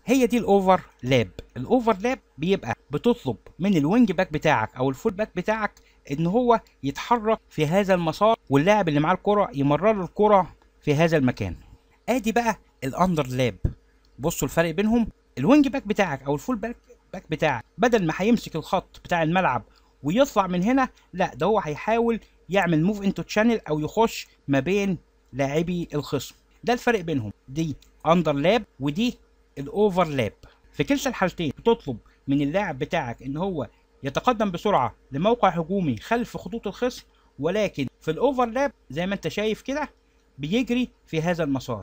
هي دي الاوفرلاب. الاوفرلاب بيبقى بتطلب من الوينج باك بتاعك او الفول باك بتاعك ان هو يتحرك في هذا المسار، واللاعب اللي معاه الكرة يمرر له الكرة في هذا المكان. ادي بقى الاندرلاب. بصوا الفرق بينهم. الوينج باك بتاعك او الفول باك بتاعك بدل ما هيمسك الخط بتاع الملعب ويطلع من هنا، لا ده هو هيحاول يعمل موف انتو تشانل او يخش ما بين لاعبي الخصم. ده الفرق بينهم، دي اندرلاب ودي الاوفرلاب. في كلتا الحالتين بتطلب من اللاعب بتاعك ان هو يتقدم بسرعه لموقع هجومي خلف خطوط الخصم، ولكن في الاوفرلاب زي ما انت شايف كده بيجري في هذا المسار،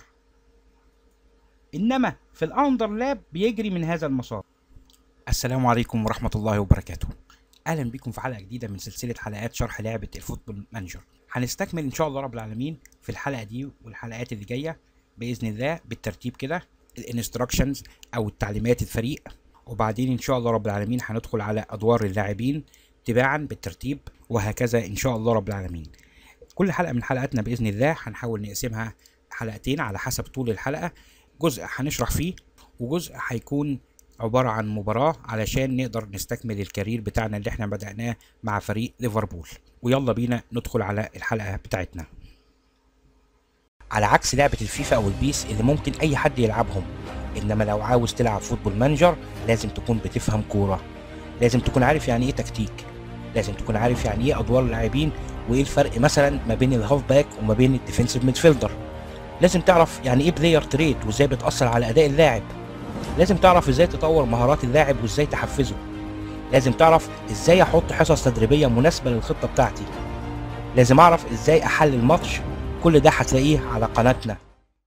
انما في الاندرلاب بيجري من هذا المسار. السلام عليكم ورحمه الله وبركاته. اهلا بكم في حلقه جديده من سلسله حلقات شرح لعبه الفوتبول مانجر. هنستكمل ان شاء الله رب العالمين في الحلقه دي والحلقات اللي جايه باذن الله بالترتيب كده الانستراكشنز او التعليمات الفريق، وبعدين ان شاء الله رب العالمين هندخل على ادوار اللاعبين تباعا بالترتيب، وهكذا ان شاء الله رب العالمين. كل حلقه من حلقاتنا باذن الله هنحاول نقسمها حلقتين على حسب طول الحلقه، جزء هنشرح فيه وجزء هيكون عباره عن مباراه علشان نقدر نستكمل الكارير بتاعنا اللي احنا بدأناه مع فريق ليفربول. ويلا بينا ندخل على الحلقه بتاعتنا. على عكس لعبة الفيفا او البيس اللي ممكن اي حد يلعبهم، انما لو عاوز تلعب فوتبول مانجر لازم تكون بتفهم كورة، لازم تكون عارف يعني ايه تكتيك، لازم تكون عارف يعني ايه ادوار اللاعبين، وايه الفرق مثلا ما بين الهاف باك وما بين الديفنسيف ميدفيلدر، لازم تعرف يعني ايه بلاير تريد وازاي بتأثر على اداء اللاعب، لازم تعرف ازاي تطور مهارات اللاعب وازاي تحفزه، لازم تعرف ازاي احط حصص تدريبية مناسبة للخطة بتاعتي، لازم اعرف ازاي احلل الماتش. كل ده هتلاقيه على قناتنا.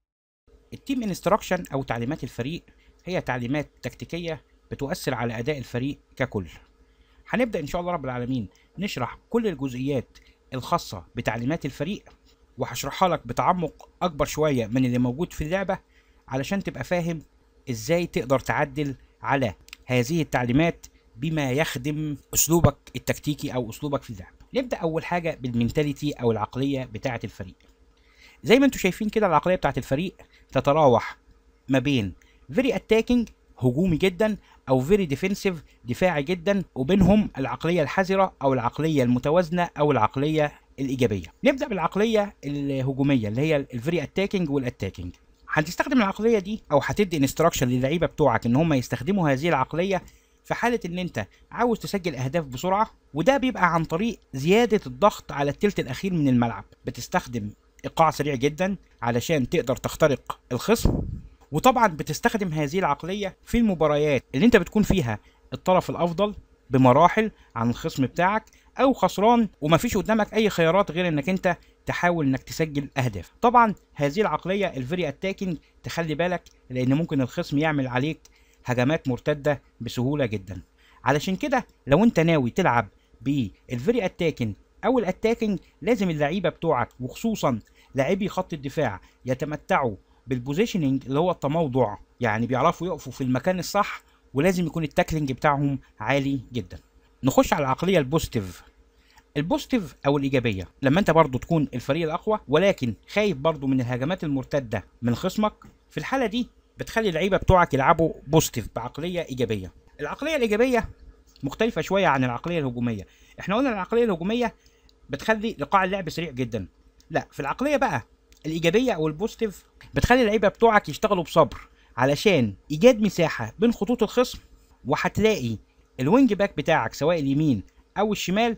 التيم انستراكشن او تعليمات الفريق هي تعليمات تكتيكيه بتؤثر على اداء الفريق ككل. هنبدا ان شاء الله رب العالمين نشرح كل الجزئيات الخاصه بتعليمات الفريق، وهشرحها لك بتعمق اكبر شويه من اللي موجود في اللعبه علشان تبقى فاهم ازاي تقدر تعدل على هذه التعليمات بما يخدم اسلوبك التكتيكي او اسلوبك في اللعب. نبدا اول حاجه بالمنتاليتي او العقليه بتاعه الفريق. زي ما انتم شايفين كده العقليه بتاعت الفريق تتراوح ما بين فيري اتاكينج هجومي جدا او فيري ديفنسيف دفاعي جدا، وبينهم العقليه الحذره او العقليه المتوازنه او العقليه الايجابيه. نبدا بالعقليه الهجوميه اللي هي الفيري اتاكينج والاتاكينج. هتستخدم العقليه دي او هتدي انستراكشن للعيبه بتوعك ان هم يستخدموا هذه العقليه في حاله ان انت عاوز تسجل اهداف بسرعه، وده بيبقى عن طريق زياده الضغط على الثلث الاخير من الملعب. بتستخدم ايقاع سريع جدا علشان تقدر تخترق الخصم، وطبعا بتستخدم هذه العقليه في المباريات اللي انت بتكون فيها الطرف الافضل بمراحل عن الخصم بتاعك او خسران ومفيش قدامك اي خيارات غير انك انت تحاول انك تسجل اهداف. طبعا هذه العقليه الفيري اتاكينج تخلي بالك لان ممكن الخصم يعمل عليك هجمات مرتده بسهوله جدا. علشان كده لو انت ناوي تلعب بالفيري اتاكينج او الاتاكينج لازم اللعيبه بتوعك وخصوصا لاعبي خط الدفاع يتمتعوا بالبوزيشننج اللي هو التموضع، يعني بيعرفوا يقفوا في المكان الصح، ولازم يكون التاكلينج بتاعهم عالي جدا. نخش على العقليه البوزيتيف. البوزيتيف او الايجابيه لما انت برضو تكون الفريق الاقوى ولكن خايف برضو من الهجمات المرتده من خصمك، في الحاله دي بتخلي اللعيبه بتوعك يلعبوا بوزيتيف بعقليه ايجابيه. العقليه الايجابيه مختلفه شويه عن العقليه الهجوميه. احنا قلنا العقليه الهجوميه بتخلي ايقاع اللعب سريع جدا، لا في العقليه بقى الايجابيه او البوزيتيف بتخلي اللعيبه بتوعك يشتغلوا بصبر علشان ايجاد مساحه بين خطوط الخصم، وهتلاقي الوينج باك بتاعك سواء اليمين او الشمال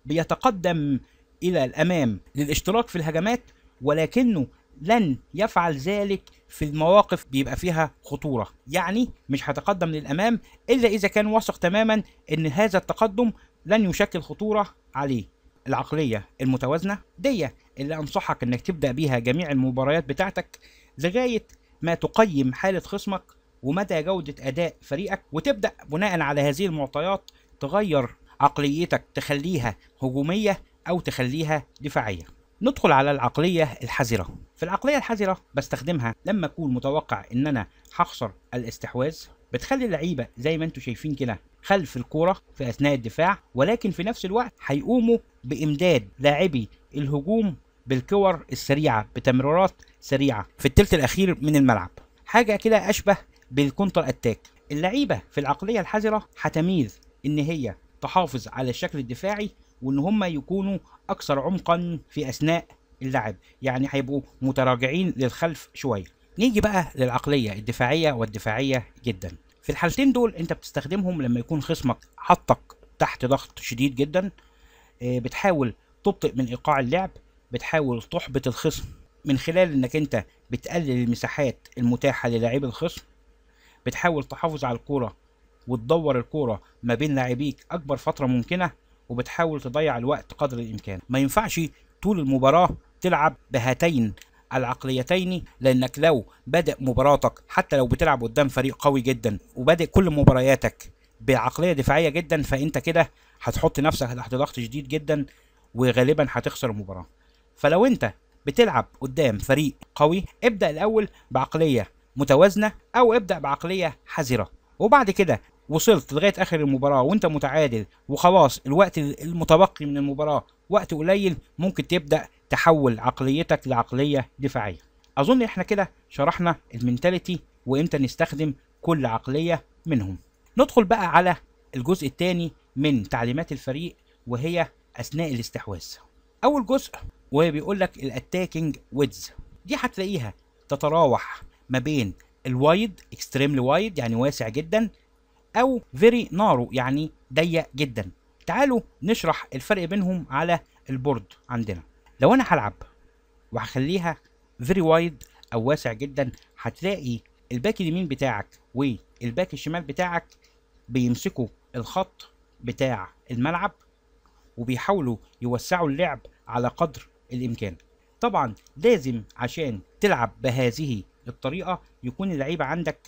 بيتقدم الى الامام للاشتراك في الهجمات، ولكنه لن يفعل ذلك في المواقف بيبقى فيها خطوره، يعني مش هتقدم للامام الا اذا كان واثق تماما ان هذا التقدم لن يشكل خطوره عليه. العقليه المتوازنه دي اللي انصحك انك تبدا بيها جميع المباريات بتاعتك لغايه ما تقيم حاله خصمك ومدى جوده اداء فريقك، وتبدا بناء على هذه المعطيات تغير عقليتك تخليها هجوميه او تخليها دفاعيه. ندخل على العقليه الحذره. في العقليه الحذره بستخدمها لما اكون متوقع ان انا هخسر الاستحواذ، بتخلي اللعيبه زي ما انتم شايفين كده خلف الكوره في اثناء الدفاع، ولكن في نفس الوقت هيقوموا بامداد لاعبي الهجوم بالكور السريعه بتمريرات سريعه في الثلث الاخير من الملعب، حاجه كده اشبه بالكونتر اتاك. اللعيبه في العقليه الحذره هتميل ان هي تحافظ على الشكل الدفاعي، وان هم يكونوا اكثر عمقا في اثناء اللعب، يعني هيبقوا متراجعين للخلف شويه. نيجي بقى للعقليه الدفاعيه والدفاعيه جدا. في الحالتين دول انت بتستخدمهم لما يكون خصمك حطك تحت ضغط شديد جدا، بتحاول تبطئ من ايقاع اللعب، بتحاول تحبط الخصم من خلال انك انت بتقلل المساحات المتاحه للاعبي الخصم، بتحاول تحافظ على الكوره وتدور الكوره ما بين لاعبيك اكبر فتره ممكنه، وبتحاول تضيع الوقت قدر الامكان. ما ينفعش طول المباراه تلعب بهاتين العقليتين، لانك لو بادئ مباراتك حتى لو بتلعب قدام فريق قوي جدا وبادئ كل مبارياتك بعقليه دفاعيه جدا، فانت كده هتحط نفسك تحت ضغط شديد جدا وغالبا هتخسر المباراه. فلو انت بتلعب قدام فريق قوي، ابدا الاول بعقليه متوازنه او ابدا بعقليه حذره، وبعد كده وصلت لغايه اخر المباراه وانت متعادل وخلاص الوقت المتبقي من المباراه وقت قليل، ممكن تبدا تحول عقليتك لعقليه دفاعيه. اظن احنا كده شرحنا المينتاليتي وامتى نستخدم كل عقليه منهم. ندخل بقى على الجزء الثاني من تعليمات الفريق، وهي اثناء الاستحواذ. اول جزء وهي بيقول لك الاتاكينج ويدز، دي هتلاقيها تتراوح ما بين الوايد اكستريملي وايد يعني واسع جدا، او فيري نارو يعني ضيق جدا. تعالوا نشرح الفرق بينهم على البورد عندنا. لو انا هلعب وهخليها فيري وايد او واسع جدا، هتلاقي الباك اليمين بتاعك والباك الشمال بتاعك بيمسكوا الخط بتاع الملعب وبيحاولوا يوسعوا اللعب على قدر الامكان. طبعا لازم عشان تلعب بهذه الطريقه يكون اللعيبه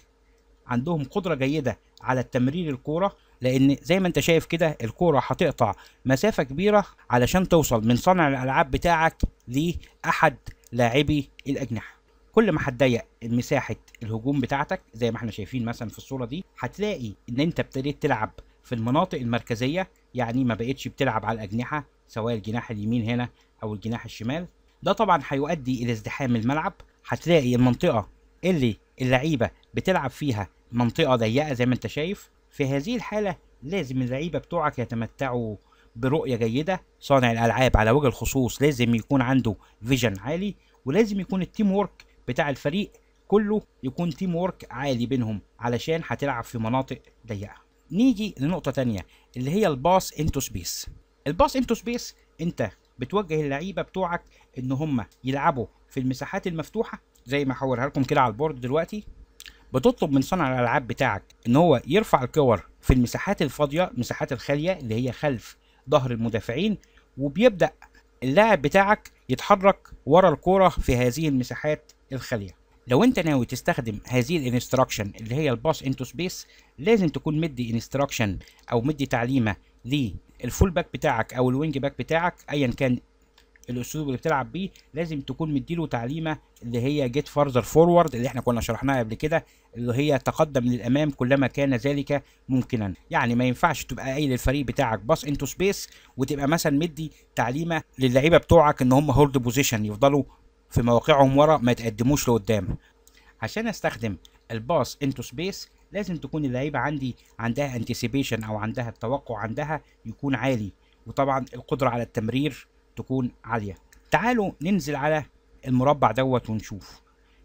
عندهم قدره جيده على التمرير الكوره، لان زي ما انت شايف كده الكوره هتقطع مسافه كبيره علشان توصل من صانع الالعاب بتاعك لاحد لاعبي الاجنحه. كل ما هتضيق مساحه الهجوم بتاعتك زي ما احنا شايفين مثلا في الصوره دي، هتلاقي ان انت ابتديت تلعب في المناطق المركزيه، يعني ما بقتش بتلعب على الاجنحه سواء الجناح اليمين هنا او الجناح الشمال. ده طبعا هيؤدي الى ازدحام الملعب. هتلاقي المنطقه اللي اللعيبه بتلعب فيها منطقه ضيقه زي ما انت شايف. في هذه الحاله لازم اللعيبه بتوعك يتمتعوا برؤيه جيده. صانع الالعاب على وجه الخصوص لازم يكون عنده فيجن عالي، ولازم يكون التيم وورك بتاع الفريق كله يكون تيم وورك عالي بينهم علشان هتلعب في مناطق ضيقه. نيجي لنقطه تانية اللي هي الباس انتو سبيس. الباس انتو سبيس انت بتوجه اللعيبه بتوعك ان هم يلعبوا في المساحات المفتوحه زي ما هوريها لكم كده على البورد دلوقتي. بتطلب من صانع الالعاب بتاعك ان هو يرفع الكور في المساحات الفاضيه، المساحات الخاليه اللي هي خلف ظهر المدافعين، وبيبدا اللاعب بتاعك يتحرك ورا الكوره في هذه المساحات الخاليه. لو انت ناوي تستخدم هذه الانستراكشن اللي هي الباس انتو سبيس، لازم تكون مدي انستراكشن او مدي تعليمه للفول باك بتاعك او الوينج باك بتاعك ايا كان الاسلوب اللي بتلعب بيه. لازم تكون مديله تعليمه اللي هي جيت فارذر فورورد اللي احنا كنا شرحناها قبل كده، اللي هي تقدم للامام كلما كان ذلك ممكنا. يعني ما ينفعش تبقى قايل للفريق بتاعك باس انتو سبيس وتبقى مثلا مدي تعليمه للعيبه بتوعك ان هم هولد بوزيشن يفضلوا في مواقعهم ورا ما يتقدموش لقدام. عشان استخدم الباس انتو سبيس لازم تكون اللعيبه عندها انتسيبيشن او عندها التوقع عندها يكون عالي، وطبعا القدره على التمرير تكون عاليه. تعالوا ننزل على المربع دوت ونشوف.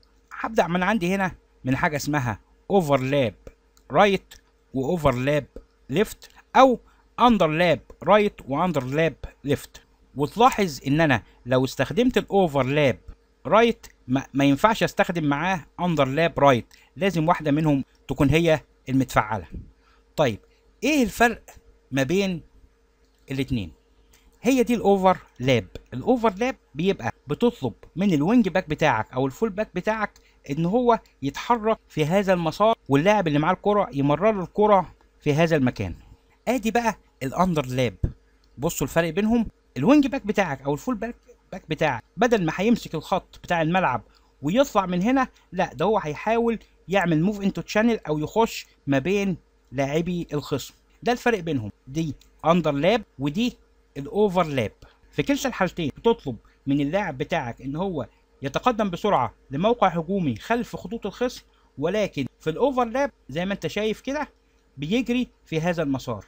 هبدا من عندي هنا من حاجه اسمها اوفرلاب رايت واوفرلاب ليفت، او اندرلاب رايت واندرلاب ليفت. وتلاحظ ان انا لو استخدمت الاوفرلاب رايت ما ينفعش استخدم معاه اندرلاب رايت، لازم واحده منهم تكون هي المتفعله. طيب ايه الفرق ما بين الاتنين؟ هي دي الاوفرلاب. الاوفرلاب بيبقى بتطلب من الوينج باك بتاعك او الفول باك بتاعك ان هو يتحرك في هذا المسار واللاعب اللي معاه الكره يمرر له الكره في هذا المكان. ادي بقى الاندرلاب. بصوا الفرق بينهم. الوينج باك بتاعك او الفول باك بتاعك بدل ما هيمسك الخط بتاع الملعب ويطلع من هنا، لا ده هو هيحاول يعمل موف انتو تشانل او يخش ما بين لاعبي الخصم. ده الفرق بينهم، دي اندرلاب ودي الاوفرلاب. في كلتا الحالتين بتطلب من اللاعب بتاعك ان هو يتقدم بسرعه لموقع هجومي خلف خطوط الخصم، ولكن في الاوفرلاب زي ما انت شايف كده بيجري في هذا المسار،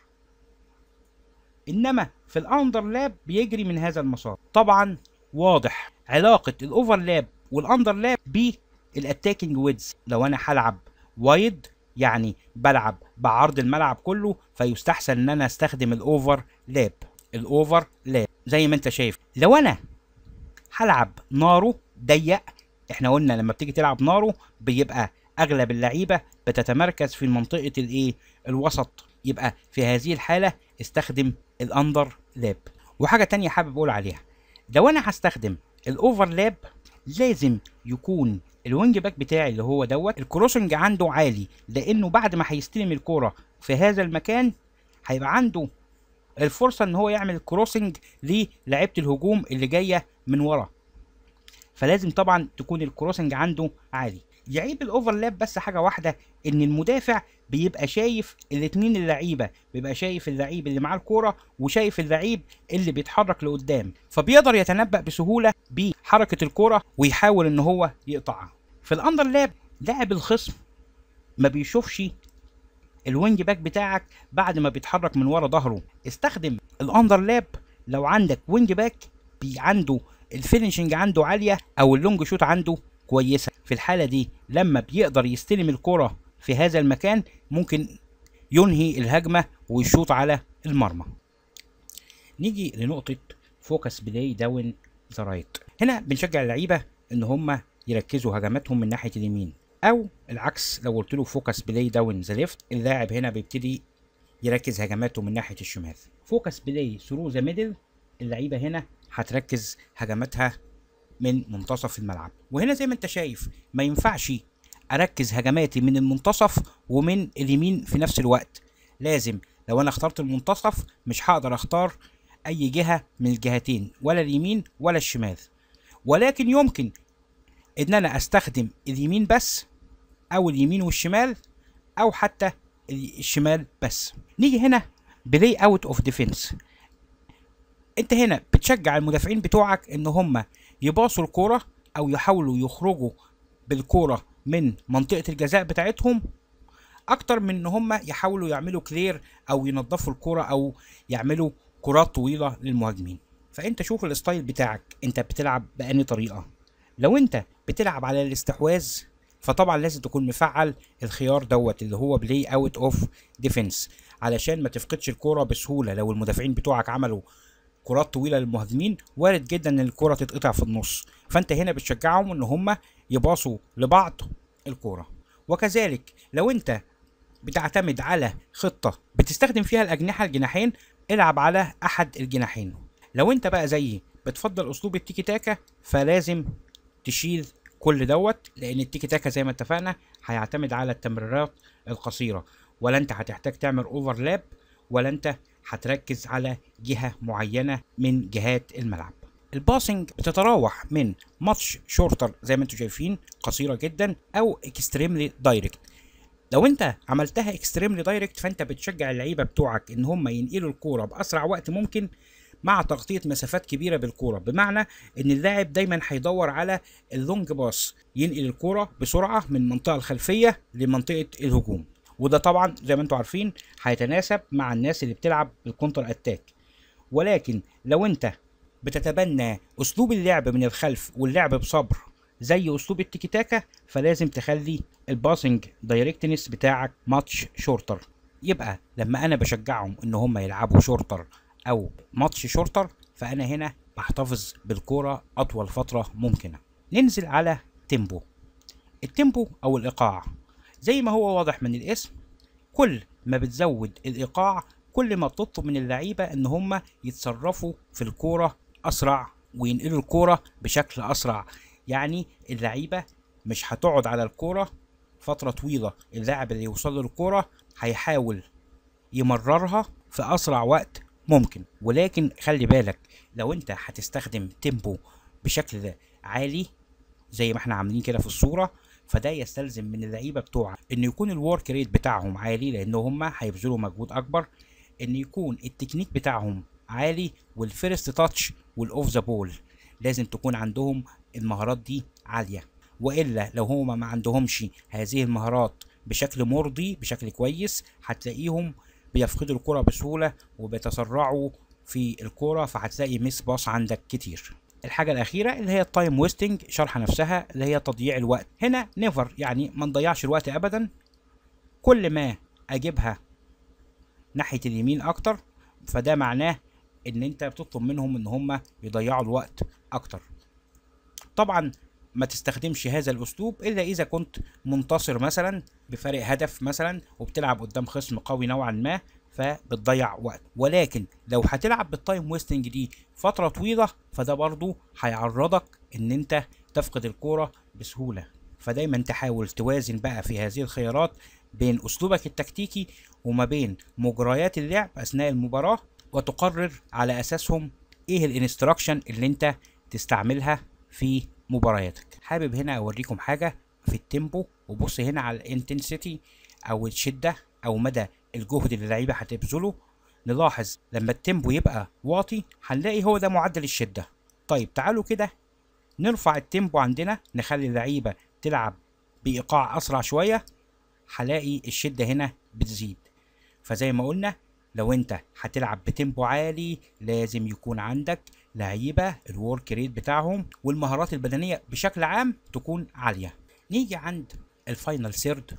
انما في الاندرلاب بيجري من هذا المسار. طبعا واضح علاقة الاوفرلاب والاندرلاب بالاتاكينج ويدز. لو انا هلعب وايد يعني بلعب بعرض الملعب كله، فيستحسن ان انا استخدم الاوفرلاب. الاوفرلاب زي ما انت شايف. لو انا هلعب نارو ضيق، احنا قلنا لما بتيجي تلعب نارو بيبقى اغلب اللعيبه بتتمركز في منطقه الايه الوسط، يبقى في هذه الحاله استخدم الاندر لاب. وحاجه تانية حابب اقول عليها، لو انا هستخدم الاوفرلاب لازم يكون الوينج باك بتاعي اللي هو الكروسنج عنده عالي، لانه بعد ما هيستلم الكوره في هذا المكان هيبقى عنده الفرصه ان هو يعمل كروسنج للاعيبه الهجوم اللي جايه من ورا، فلازم طبعا تكون الكروسنج عنده عالي. يعيب الاوفرلاب بس حاجه واحده، ان المدافع بيبقى شايف الاثنين اللعيبه، بيبقى شايف اللعيب اللي معاه الكوره وشايف اللعيب اللي بيتحرك لقدام، فبيقدر يتنبأ بسهوله بحركه الكوره ويحاول ان هو يقطعها. في الاندرلاب لاعب الخصم ما بيشوفش الوينج باك بتاعك بعد ما بيتحرك من ورا ظهره. استخدم الاندرلاب لو عندك وينج باك عنده الفينشنج عنده عاليه او اللونج شوت عنده كويسه. في الحاله دي لما بيقدر يستلم الكره في هذا المكان ممكن ينهي الهجمه ويشوط على المرمى. نيجي لنقطه فوكس بلاي داون ذا رايت. هنا بنشجع اللعيبه ان هم يركزوا هجماتهم من ناحيه اليمين، او العكس لو قلت له فوكس بلاي داون ذا ليفت، اللاعب هنا بيبتدي يركز هجماته من ناحيه الشمال. فوكس بلاي ثرو ذا ميدل، اللعيبه هنا هتركز هجماتها من منتصف الملعب. وهنا زي ما انت شايف ما ينفعش اركز هجماتي من المنتصف ومن اليمين في نفس الوقت، لازم لو انا اخترت المنتصف مش هقدر اختار اي جهه من الجهتين، ولا اليمين ولا الشمال، ولكن يمكن ان انا استخدم اليمين بس، او اليمين والشمال، او حتى الشمال بس. نيجي هنا بلاي اوت اوف ديفنس. انت هنا بتشجع المدافعين بتوعك ان هم يباصوا الكوره او يحاولوا يخرجوا بالكوره من منطقه الجزاء بتاعتهم، اكتر من ان هم يحاولوا يعملوا كلير او ينظفوا الكوره او يعملوا كرات طويله للمهاجمين. فانت شوف الستايل بتاعك انت بتلعب بأني طريقه. لو انت بتلعب على الاستحواذ فطبعا لازم تكون مفعل الخيار اللي هو بلاي اوت اوف ديفنس، علشان ما تفقدش الكوره بسهوله. لو المدافعين بتوعك عملوا كرات طويله للمهاجمين وارد جدا ان الكوره تتقطع في النص، فانت هنا بتشجعهم ان هم يباصوا لبعض الكوره. وكذلك لو انت بتعتمد على خطه بتستخدم فيها الجناحين، العب على احد الجناحين. لو انت بقى زيي بتفضل اسلوب التيكي تاكا فلازم تشيل كل لان التيكي تاكا زي ما اتفقنا هيعتمد على التمريرات القصيره، ولا انت هتحتاج تعمل اوفرلاب، ولا انت هتركز على جهه معينه من جهات الملعب. الباسنج بتتراوح من ماتش شورتر زي ما انتم شايفين قصيره جدا، او اكستريملي دايركت. لو انت عملتها اكستريملي دايركت فانت بتشجع اللعيبه بتوعك ان هم ينقلوا الكوره باسرع وقت ممكن مع تغطيه مسافات كبيره بالكوره، بمعنى ان اللاعب دايما هيدور على اللونج باس، ينقل الكوره بسرعه من المنطقه الخلفيه لمنطقه الهجوم. وده طبعا زي ما انتم عارفين هيتناسب مع الناس اللي بتلعب بالكونتر اتاك. ولكن لو انت بتتبنى اسلوب اللعب من الخلف واللعب بصبر زي اسلوب التيكي تاكا، فلازم تخلي الباسنج دايركتنس بتاعك ماتش شورتر. يبقى لما انا بشجعهم ان هم يلعبوا شورتر او ماتش شورتر، فانا هنا بحتفظ بالكوره اطول فتره ممكنه. ننزل على تيمبو. التيمبو او الايقاع زي ما هو واضح من الاسم، كل ما بتزود الايقاع كل ما بتطلب من اللعيبه ان هم يتصرفوا في الكوره اسرع وينقلوا الكوره بشكل اسرع. يعني اللعيبه مش هتقعد على الكوره فتره طويله، اللاعب اللي يوصل له الكوره هيحاول يمررها في اسرع وقت ممكن. ولكن خلي بالك لو انت هتستخدم تيمبو بشكل عالي زي ما احنا عاملين كده في الصوره، فده يستلزم من اللعيبه بتوعك ان يكون الورك ريت بتاعهم عالي، لان هم هيبذلوا مجهود اكبر، ان يكون التكنيك بتاعهم عالي، والفيرست تاتش والاوف ذا بول لازم تكون عندهم المهارات دي عاليه. والا لو هما ما عندهمش هذه المهارات بشكل مرضي بشكل كويس هتلاقيهم بيفقدوا الكرة بسهولة وبيتسرعوا في الكرة، فهتلاقي ميس باص عندك كتير. الحاجة الأخيرة اللي هي التايم ويستنج، شرحة نفسها اللي هي تضييع الوقت. هنا نيفر، يعني ما نضيعش الوقت أبدا. كل ما أجيبها ناحية اليمين أكتر فده معناه إن أنت بتطلب منهم إن هم يضيعوا الوقت أكتر. طبعا ما تستخدمش هذا الأسلوب إلا إذا كنت منتصر مثلا بفارق هدف مثلا وبتلعب قدام خصم قوي نوعا ما فبتضيع وقت، ولكن لو هتلعب بالتايم ويستنج دي فترة طويلة فده برضو هيعرضك ان انت تفقد الكورة بسهولة. فدايما تحاول توازن بقى في هذه الخيارات بين اسلوبك التكتيكي وما بين مجريات اللعب اثناء المباراة، وتقرر على اساسهم ايه الانستراكشن اللي انت تستعملها في مبارياتك. حابب هنا اوريكم حاجة في التيمبو، وبص هنا على الانتنسيتي او الشدة او مدى الجهد اللي اللعيبه هتبذله. نلاحظ لما التيمبو يبقى واطي هنلاقي هو ده معدل الشده. طيب تعالوا كده نرفع التيمبو عندنا، نخلي اللعيبه تلعب بايقاع اسرع شويه، هلاقي الشده هنا بتزيد. فزي ما قلنا لو انت هتلعب بتيمبو عالي لازم يكون عندك لعيبه الورك ريت بتاعهم والمهارات البدنيه بشكل عام تكون عاليه. نيجي عند الفاينل سيرد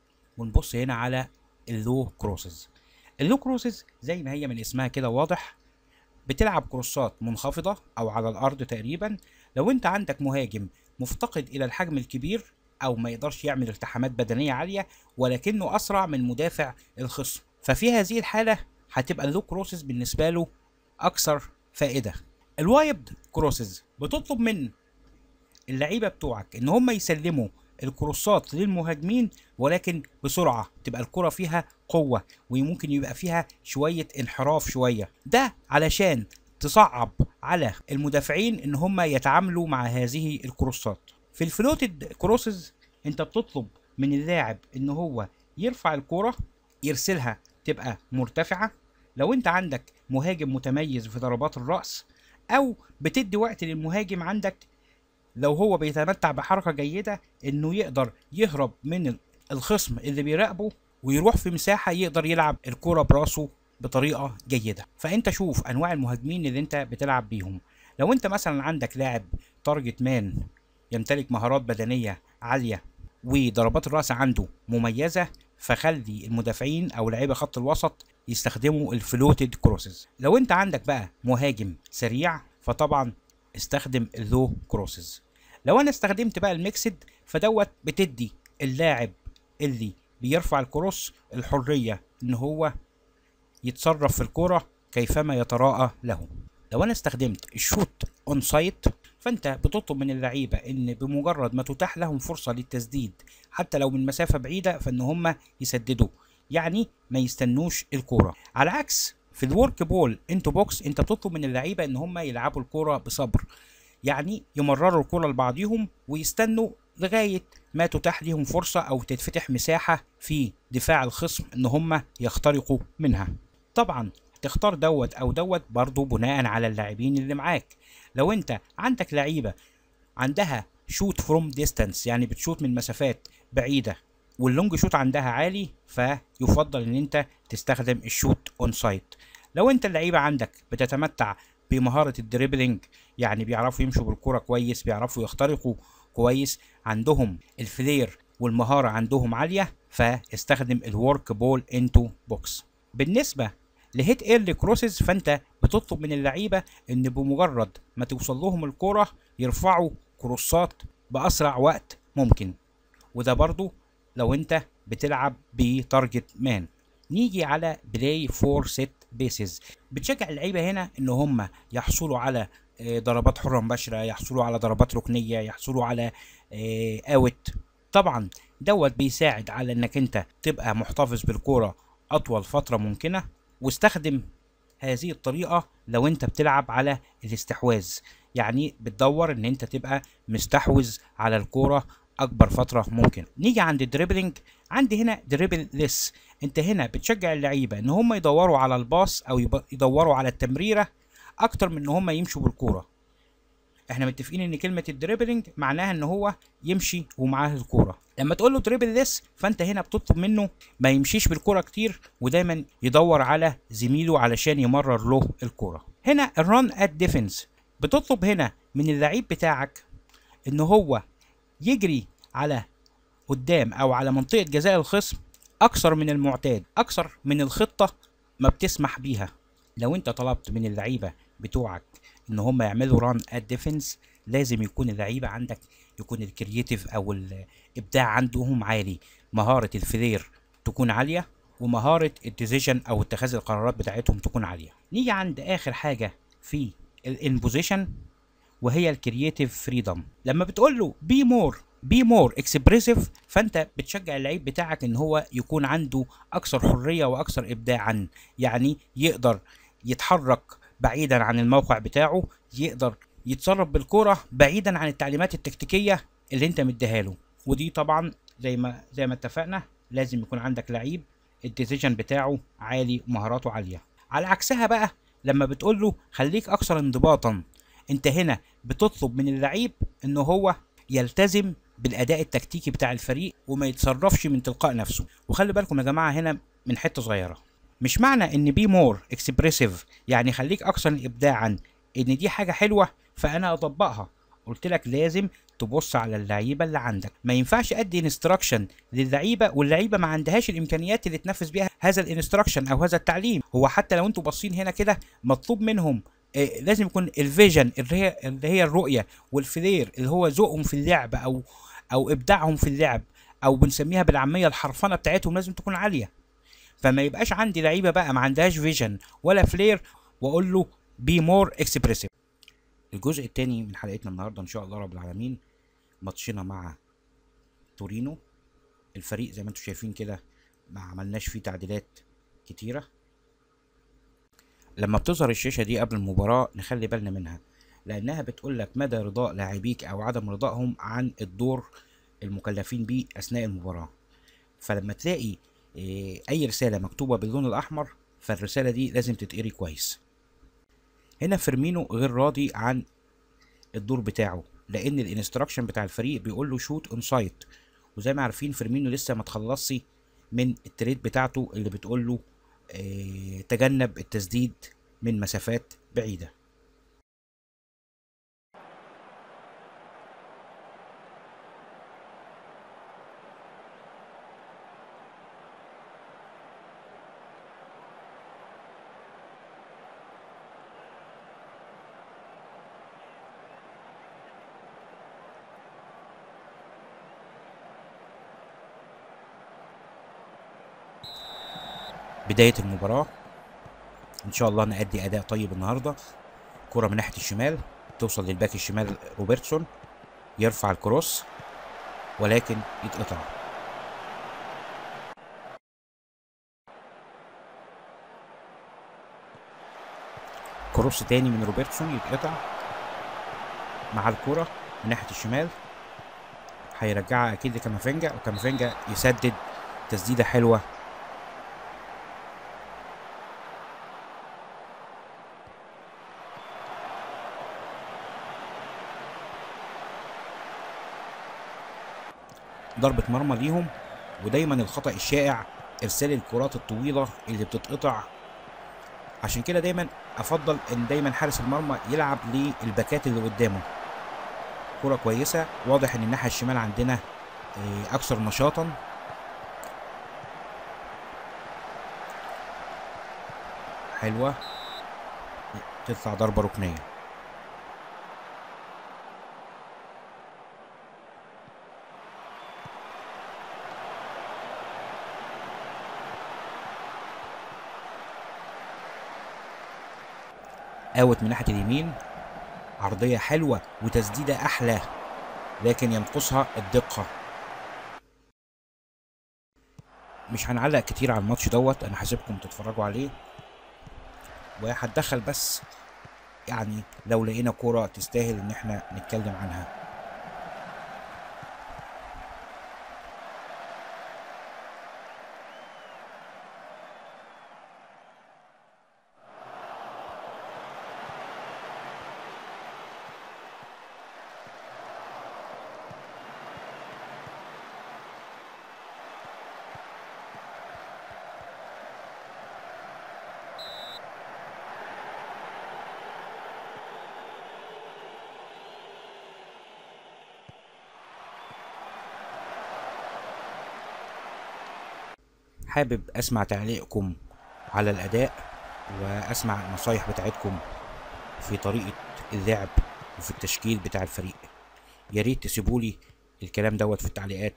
ونبص هنا على اللو كروسز. اللو كروسز زي ما هي من اسمها كده واضح، بتلعب كروسات منخفضة او على الارض تقريبا. لو انت عندك مهاجم مفتقد الى الحجم الكبير او ما يقدرش يعمل التحامات بدنية عالية ولكنه اسرع من مدافع الخصم، ففي هذه الحالة هتبقى اللو كروسز بالنسبة له اكثر فائدة. الوايد كروسز بتطلب من اللعيبة بتوعك ان هم يسلموا الكروسات للمهاجمين ولكن بسرعة، تبقى الكرة فيها قوة وممكن يبقى فيها شوية انحراف شوية، ده علشان تصعب على المدافعين ان هم يتعاملوا مع هذه الكروسات. في الفلوتد كروسز انت بتطلب من اللاعب ان هو يرفع الكرة يرسلها تبقى مرتفعة. لو انت عندك مهاجم متميز في ضربات الرأس، او بتدي وقت للمهاجم عندك لو هو بيتمتع بحركة جيدة انه يقدر يهرب من الخصم اللي بيراقبه ويروح في مساحة يقدر يلعب الكرة براسه بطريقة جيدة. فانت شوف انواع المهاجمين اللي انت بتلعب بيهم. لو انت مثلا عندك لاعب تارجت مان يمتلك مهارات بدنية عالية وضربات الرأس عنده مميزة، فخلي المدافعين او لعيبة خط الوسط يستخدموا الفلوتد كروسز. لو انت عندك بقى مهاجم سريع فطبعا استخدم اللو كروسز. لو انا استخدمت بقى الميكسد فدوت بتدي اللاعب اللي بيرفع الكروس الحرية ان هو يتصرف في الكرة كيفما يتراءى له. لو انا استخدمت الشوت اون سايت فانت بتطلب من اللعيبة ان بمجرد ما تتاح لهم فرصة للتسديد حتى لو من مسافة بعيدة فان هم يسددوا، يعني ما يستنوش الكرة. على عكس في الورك بول انتو بوكس انت بتطلب من اللعيبة ان هم يلعبوا الكرة بصبر، يعني يمرروا الكرة لبعضهم ويستنوا لغاية ما تتاح لهم فرصة او تتفتح مساحة في دفاع الخصم ان هم يخترقوا منها. طبعا تختار دوت او دوت برضو بناء على اللاعبين اللي معاك. لو انت عندك لعيبة عندها شوت فروم ديستانس يعني بتشوت من مسافات بعيدة واللونج شوت عندها عالي فيفضل ان انت تستخدم الشوت اون سايت. لو انت اللعيبة عندك بتتمتع بمهارة الدريبلينج يعني بيعرفوا يمشوا بالكرة كويس بيعرفوا يخترقوا كويس عندهم الفلير والمهارة عندهم عالية فاستخدم الورك بول انتو بوكس. بالنسبة لهيت ايرلي كروسز فانت بتطلب من اللعيبة ان بمجرد ما توصل لهم الكرة يرفعوا كروسات باسرع وقت ممكن، وده برضو لو انت بتلعب بتارجت مان. نيجي على بلاي فور سيت بيسز، بتشجع اللعيبه هنا ان هم يحصلوا على ضربات حره مباشره، يحصلوا على ضربات ركنيه، يحصلوا على اوت. طبعا دوت بيساعد على انك انت تبقى محتفظ بالكوره اطول فتره ممكنه، واستخدم هذه الطريقه لو انت بتلعب على الاستحواذ، يعني بتدور ان انت تبقى مستحوذ على الكوره اكبر فتره ممكن. نيجي عند الدريبلينج، عندي هنا دريبل ليس، انت هنا بتشجع اللعيبه ان هم يدوروا على الباص او يدوروا على التمريره اكتر من ان هم يمشوا بالكوره. احنا متفقين ان كلمه الدريبلينج معناها ان هو يمشي ومعاه الكوره. لما تقول له دريبل ذس فانت هنا بتطلب منه ما يمشيش بالكوره كتير، ودايما يدور على زميله علشان يمرر له الكوره. هنا الران ات ديفنس، بتطلب هنا من اللعيب بتاعك ان هو يجري على قدام او على منطقه جزاء الخصم اكثر من المعتاد، اكثر من الخطه ما بتسمح بيها. لو انت طلبت من اللعيبه بتوعك ان هم يعملوا ران ات ديفنس، لازم يكون اللعيبه عندك يكون الكرييتيف او الابداع عندهم عالي، مهاره الفلير تكون عاليه، ومهاره الديسيجن او اتخاذ القرارات بتاعتهم تكون عاليه. نيجي عند اخر حاجه في الانبوزيشن وهي الكرييتيف فريدم. لما بتقول له بي مور اكسبريسيف، فانت بتشجع اللعيب بتاعك ان هو يكون عنده اكثر حريه واكثر ابداعا، يعني يقدر يتحرك بعيدا عن الموقع بتاعه، يقدر يتصرف بالكوره بعيدا عن التعليمات التكتيكيه اللي انت مديها له. ودي طبعا زي ما اتفقنا لازم يكون عندك لعيب الديسيجن بتاعه عالي ومهاراته عاليه. على عكسها بقى لما بتقول له خليك اكثر انضباطا، انت هنا بتطلب من اللعيب ان هو يلتزم بالاداء التكتيكي بتاع الفريق وما يتصرفش من تلقاء نفسه. وخلي بالكم يا جماعه هنا من حته صغيره، مش معنى ان بي مور اكسبريسيف يعني خليك اكثر ابداعا ان دي حاجه حلوه فانا اطبقها. قلت لك لازم تبص على اللعيبه اللي عندك، ما ينفعش ادي انستراكشن للعيبه واللعيبه ما عندهاش الامكانيات اللي تنفذ بيها هذا الانستراكشن او هذا التعليم. هو حتى لو انتوا باصين هنا كده مطلوب منهم لازم يكون الفيجن اللي هي الرؤيه، والفلير اللي هو ذوقهم في اللعب او ابداعهم في اللعب، او بنسميها بالعاميه الحرفنه بتاعتهم لازم تكون عاليه. فما يبقاش عندي لعيبه بقى ما عندهاش فيجن ولا فلير واقول له بي مور اكسبريسيف. الجزء الثاني من حلقتنا النهارده ان شاء الله رب العالمين ماتشنا مع تورينو. الفريق زي ما انتم شايفين كده ما عملناش فيه تعديلات كتيره. لما بتظهر الشاشه دي قبل المباراه نخلي بالنا منها، لانها بتقول لك مدى رضاء لاعبيك او عدم رضائهم عن الدور المكلفين بيه اثناء المباراه. فلما تلاقي اي رساله مكتوبه باللون الاحمر فالرساله دي لازم تتقري كويس. هنا فيرمينو غير راضي عن الدور بتاعه لان الانستراكشن بتاع الفريق بيقول له شوت اون سايت، وزي ما عارفين فيرمينو لسه ما تخلصش من التريد بتاعته اللي بتقول له تجنب التسديد من مسافات بعيده. بداية المباراة ان شاء الله نأدي اداء طيب النهاردة. كرة من ناحية الشمال توصل للباك الشمال روبرتسون، يرفع الكروس ولكن يتقطع. كروس تاني من روبرتسون يتقطع مع الكرة من ناحية الشمال، هيرجعها اكيد لكامافينجا وكامافينجا يسدد تسديدة حلوة. ضربة مرمى ليهم. ودايما الخطأ الشائع ارسال الكرات الطويلة اللي بتتقطع، عشان كده دايما افضل ان دايما حارس المرمى يلعب للباكات اللي قدامه. كرة كويسة، واضح ان الناحية الشمال عندنا اكثر نشاطا. حلوة، تطلع ضربة ركنية. اوت من ناحية اليمين، عرضية حلوة وتسديدة احلى لكن ينقصها الدقة. مش هنعلق كتير على الماتش دوت، انا هسيبكم تتفرجوا عليه وهتدخل بس يعني لو لقينا كرة تستاهل ان احنا نتكلم عنها. حابب اسمع تعليقكم على الاداء، واسمع النصايح بتاعتكم في طريقة اللعب وفي التشكيل بتاع الفريق. يا ريت تسيبولي الكلام دوت في التعليقات.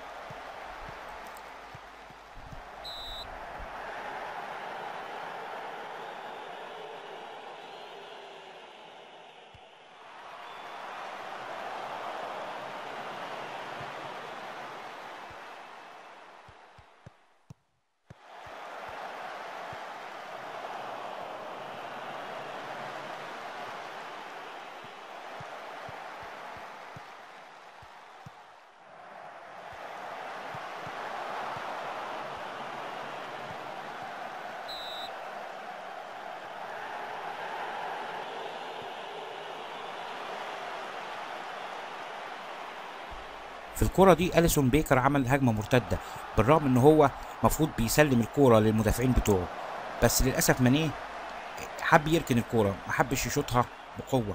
في الكرة دي أليسون بيكر عمل هجمة مرتدة، بالرغم ان هو مفروض بيسلم الكرة للمدافعين بتوعه، بس للأسف مانيه حب يركن الكرة، محبش يشوطها بقوة.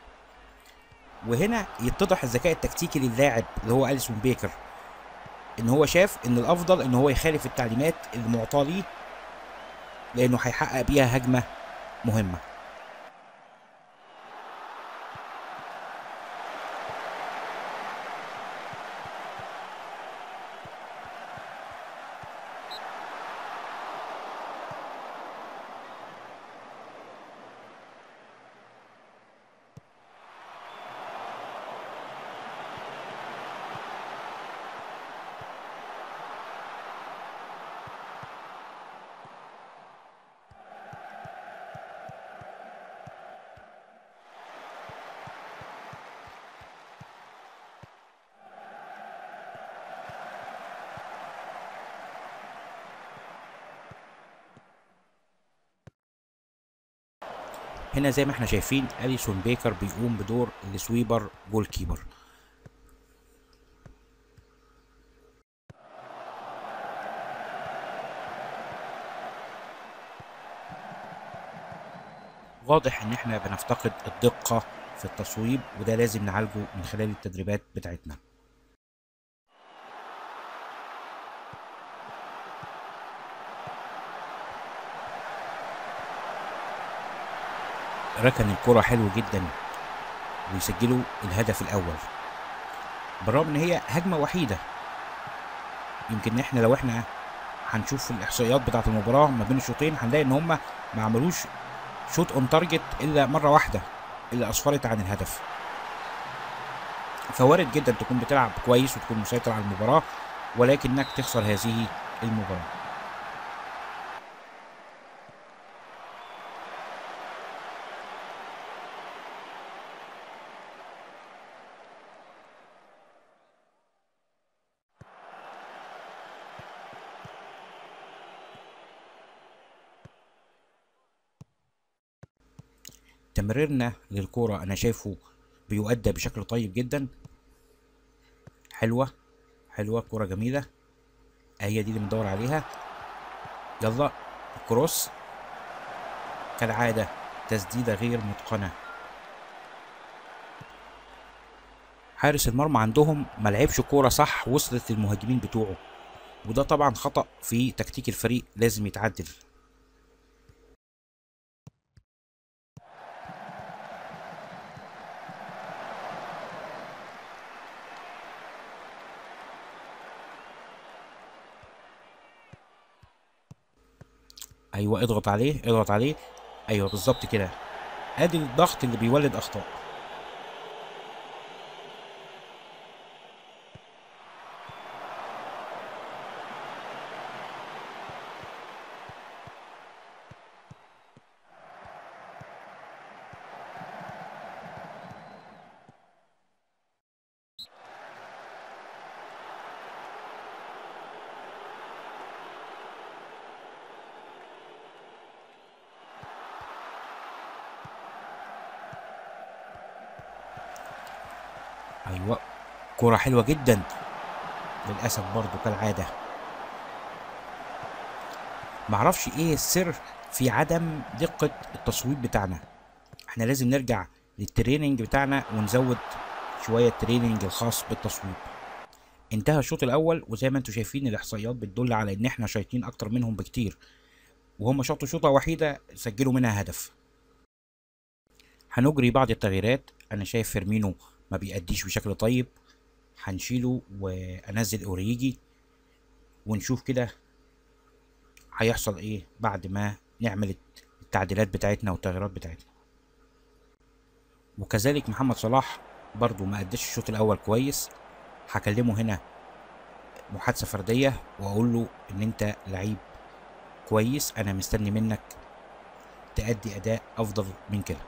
وهنا يتضح الذكاء التكتيكي للاعب اللي هو أليسون بيكر، ان هو شاف ان الافضل ان هو يخالف التعليمات المعطاة ليه، لانه هيحقق بيها هجمة مهمة. هنا زي ما احنا شايفين أليسون بيكر بيقوم بدور السويبر جول كيبر. واضح ان احنا بنفتقد الدقة في التصويب، وده لازم نعالجه من خلال التدريبات بتاعتنا. ركن الكرة حلو جدا ويسجلوا الهدف الاول، بالرغم ان هي هجمة وحيدة. يمكن احنا لو احنا هنشوف الاحصائيات بتاعت المباراة ما بين الشوطين هنلاقي ان هما ما عملوش شوط اون تارجت الا مرة واحدة اللي اسفرت عن الهدف. فوارد جدا تكون بتلعب كويس وتكون مسيطر على المباراة، ولكنك تخسر هذه المباراة. تمريرنا للكرة انا شايفه بيؤدى بشكل طيب جدا. حلوة حلوة، كرة جميلة، هي دي اللي بندور عليها. يلا الكروس، كالعادة تسديدة غير متقنة. حارس المرمى عندهم ملعبش كورة صح وصلت للمهاجمين بتوعه، وده طبعا خطأ في تكتيك الفريق لازم يتعدل. ايوه اضغط عليه اضغط عليه، ايوه بالظبط كده، ادي الضغط اللي بيولد اخطاء. ايوه كرة حلوة جدا، للأسف برضو كالعادة. معرفش ايه السر في عدم دقة التصويب بتاعنا. احنا لازم نرجع للتريننج بتاعنا ونزود شوية التريننج الخاص بالتصويب. انتهى الشوط الاول، وزي ما انتم شايفين الاحصائيات بتدل على ان احنا شايطين اكتر منهم بكتير، وهم شاطوا شوطه وحيده سجلوا منها هدف. هنجري بعض التغييرات. انا شايف فيرمينو ما بيأديش بشكل طيب، هنشيله وانزل اوريجي، ونشوف كده هيحصل ايه بعد ما نعمل التعديلات بتاعتنا والتغييرات بتاعتنا. وكذلك محمد صلاح برضو ما اداش الشوط الاول كويس. هكلمه هنا محادثه فرديه واقول له ان انت لعيب كويس، انا مستني منك تأدي اداء افضل من كده.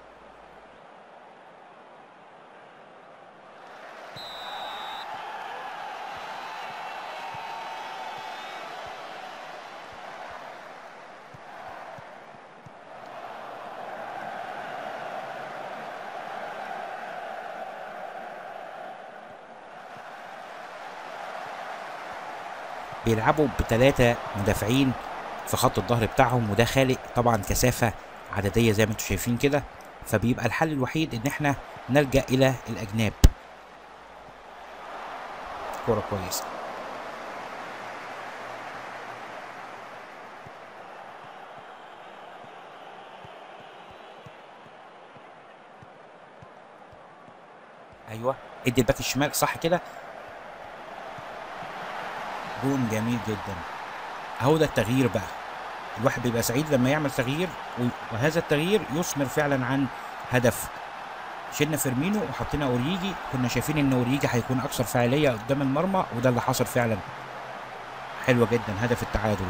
بيلعبوا بثلاثة مدافعين في خط الظهر بتاعهم، وده خالق طبعا كثافة عددية زي ما انتم شايفين كده، فبيبقى الحل الوحيد ان احنا نلجأ الى الاجناب. كورة كويسة. ايوه، ادي الباك الشمال صح كده. جون جميل جدا. اهو ده التغيير بقى، الواحد بيبقى سعيد لما يعمل تغيير، وهذا التغيير يثمر فعلا عن هدف. شلنا فيرمينو وحطينا اوريجي، كنا شايفين ان اوريجي هيكون اكثر فاعليه قدام المرمى، وده اللي حصل فعلا. حلوه جدا هدف التعادل.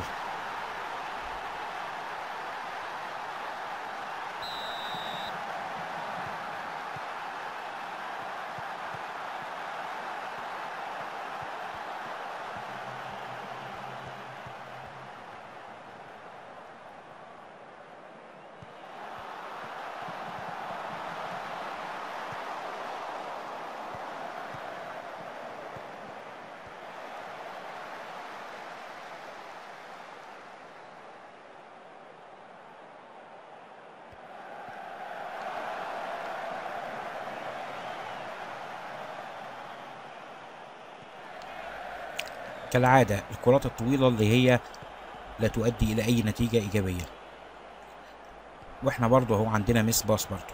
كالعاده الكرات الطويله اللي هي لا تؤدي الى اي نتيجه ايجابيه، واحنا برضه اهو عندنا ميس باص برضه.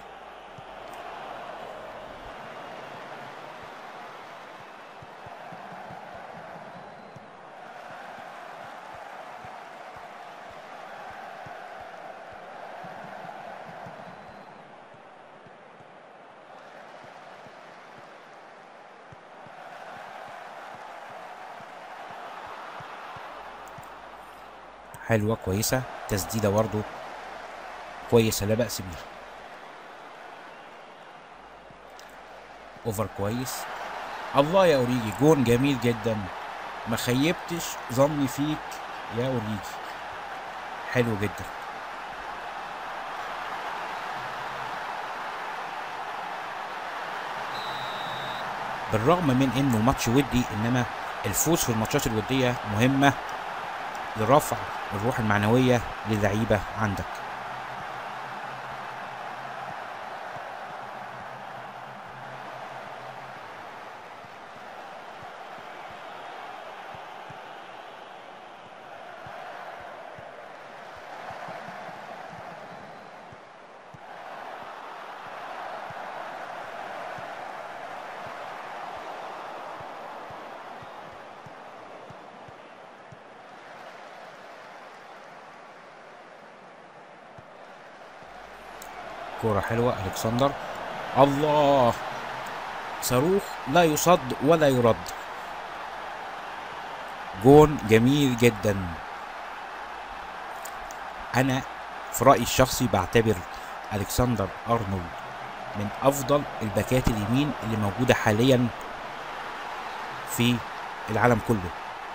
حلوه كويسه، تسديده برضه كويسه لا بأس بيها. اوفر كويس. الله يا اوريجي، جون جميل جدا، ما خيبتش ظني فيك يا اوريجي. حلو جدا. بالرغم من انه ماتش ودي، انما الفوز في الماتشات الوديه مهمه لرفع الروح المعنويه للعيبه عندك. كوره حلوه الكسندر. الله، صاروخ لا يصد ولا يرد. جون جميل جدا. انا في رايي الشخصي بعتبر الكسندر ارنولد من افضل الباكات اليمين اللي موجوده حاليا في العالم كله.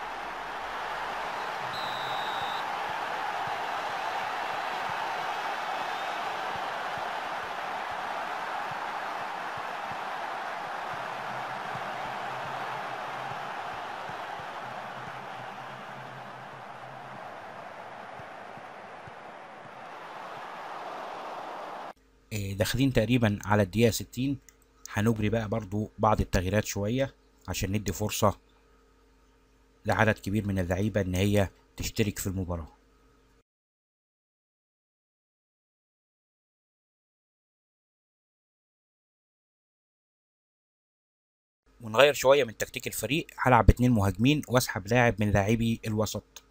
داخلين تقريبا على الدقيقة 60. هنجري بقى برضو بعض التغييرات شوية عشان ندي فرصة لعدد كبير من اللعيبة إن هي تشترك في المباراة. ونغير شوية من تكتيك الفريق، هلعب باتنين مهاجمين واسحب لاعب من لاعبي الوسط.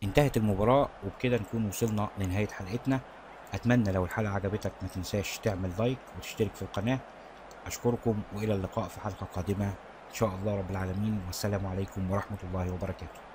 انتهت المباراة، وبكده نكون وصلنا لنهاية حلقتنا. اتمنى لو الحلقة عجبتك ما تنساش تعمل لايك وتشترك في القناة. اشكركم والى اللقاء في حلقة قادمة ان شاء الله رب العالمين، والسلام عليكم ورحمة الله وبركاته.